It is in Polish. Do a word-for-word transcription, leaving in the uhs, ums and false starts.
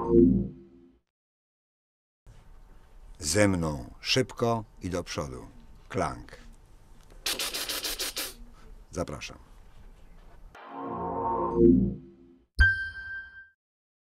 Ze mną szybko i do przodu. Klank. Zapraszam.